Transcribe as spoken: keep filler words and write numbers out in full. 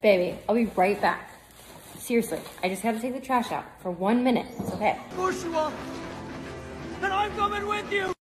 Baby, I'll be right back. Seriously, I just gotta take the trash out for one minute. It's okay. Of course you are. And I'm coming with you.